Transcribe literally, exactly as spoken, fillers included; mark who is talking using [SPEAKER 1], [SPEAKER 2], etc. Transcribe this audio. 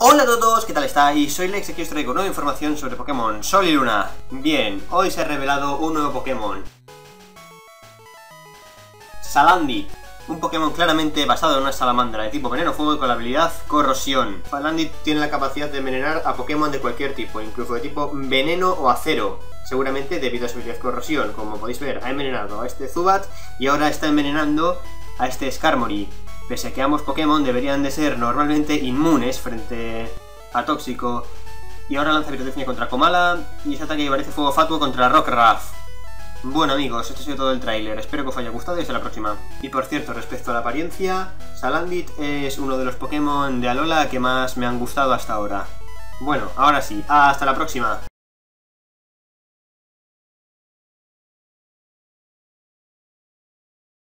[SPEAKER 1] Hola a todos, ¿qué tal estáis? Soy Lex y aquí os traigo nueva información sobre Pokémon Sol y Luna. Bien, hoy se ha revelado un nuevo Pokémon, Salandit, un Pokémon claramente basado en una salamandra de tipo veneno fuego y con la habilidad corrosión. Salandit tiene la capacidad de envenenar a Pokémon de cualquier tipo, incluso de tipo veneno o acero, seguramente debido a su habilidad corrosión. Como podéis ver, ha envenenado a este Zubat y ahora está envenenando a este Skarmory. Pese a que ambos Pokémon deberían de ser normalmente inmunes frente a Tóxico. Y ahora lanza Pirotecnia contra Komala y ese ataque parece fuego fatuo contra Rockruff. Bueno amigos, esto ha sido todo el tráiler, espero que os haya gustado y hasta la próxima. Y por cierto, respecto a la apariencia, Salandit es uno de los Pokémon de Alola que más me han gustado hasta ahora. Bueno, ahora sí, hasta la próxima.